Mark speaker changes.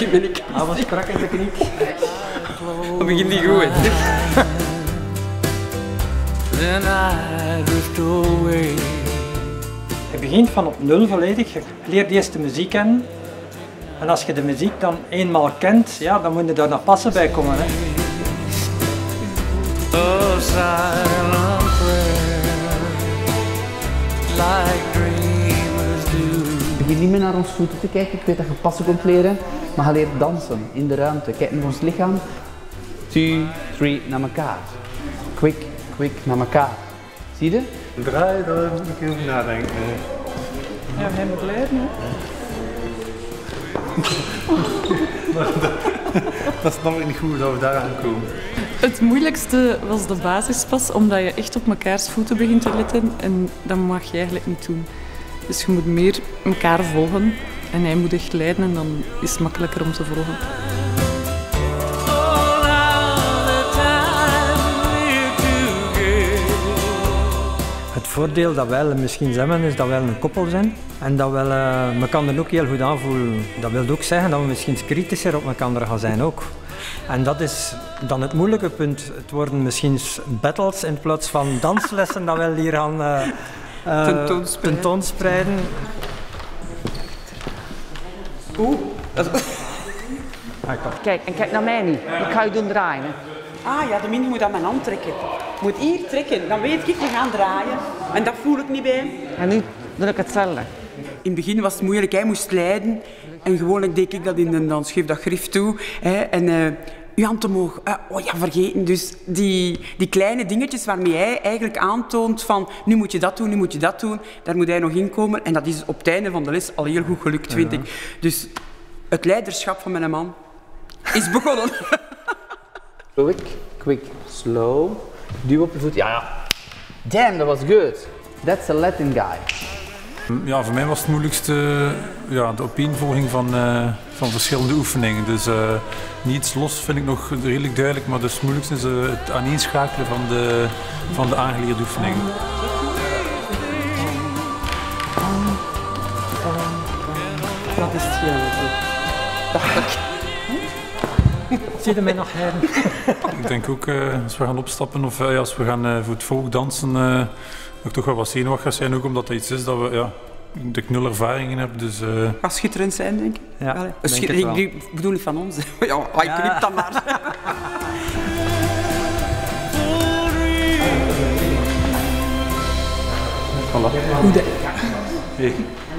Speaker 1: in mijn knie.
Speaker 2: Hij was strak in de knie.
Speaker 1: Dat begint niet goed, hè.
Speaker 2: Je begint van op nul volledig. Je leert eerst de muziek kennen. En als je de muziek dan eenmaal kent, ja, dan moet je daar nog passen bij komen. Hè.
Speaker 3: Begin niet meer naar ons voeten te kijken. Ik weet dat je passen komt leren, maar je leert dansen in de ruimte. Kijk naar ons lichaam. 2, 3, naar elkaar. Quick, quick, naar elkaar. Zie je?
Speaker 4: Draai, daar moet ik over nadenken.
Speaker 2: Ja, hij moet leren.
Speaker 4: Dat snap ik niet goed dat we daar aan komen.
Speaker 5: Het moeilijkste was de basispas, omdat je echt op mekaars voeten begint te letten en dat mag je eigenlijk niet doen. Dus je moet meer elkaar volgen en hij moet echt leiden en dan is het makkelijker om te volgen.
Speaker 2: Het voordeel dat wij misschien hebben is dat wij een koppel zijn en dat we elkaar er ook heel goed aanvoelen. Dat wil ook zeggen dat we misschien kritischer op elkaar gaan zijn ook. En dat is dan het moeilijke punt. Het worden misschien battles in plaats van danslessen dat wij hier gaan tentoonspreiden.
Speaker 3: Kijk, en kijk naar mij nu. Ik ga je doen draaien. Hè.
Speaker 1: Ah ja, de min moet aan mijn hand trekken. Je moet hier trekken, dan weet ik, we gaan draaien. En dat voel ik niet bij.
Speaker 3: En nu doe ik hetzelfde.
Speaker 1: In het begin was het moeilijk, hij moest leiden. En gewoonlijk deed ik dat in de dans, geef dat grif toe. Hè, en uw hand omhoog, oh ja, vergeten. Dus die kleine dingetjes waarmee hij eigenlijk aantoont van nu moet je dat doen, nu moet je dat doen. Daar moet hij nog in komen. En dat is op het einde van de les al heel goed gelukt, vind ik. Dus het leiderschap van mijn man is begonnen.
Speaker 3: Quick, quick, slow. Duw op je voet. Ja. Damn, that was good. That's a Latin guy.
Speaker 4: Ja, voor mij was het moeilijkste de opeenvolging van verschillende oefeningen. Dus niets los vind ik nog redelijk duidelijk, maar het moeilijkste is het aaneenschakelen van de aangeleerde oefeningen.
Speaker 1: Dat is het heel goed.
Speaker 2: Zie je mij nog heren?
Speaker 4: Ik denk ook als we gaan opstappen of als we gaan voor het volk dansen, dat ik toch wel wat zenuwachtig zijn, ook omdat dat iets is dat ik nul ervaring in heb. Dus,
Speaker 1: Gaat schitterend zijn, denk ik.
Speaker 2: Ja,
Speaker 1: ik bedoel niet van ons. Ja, knip dan maar.
Speaker 3: Voilà.
Speaker 1: Goed, hè.
Speaker 4: hey.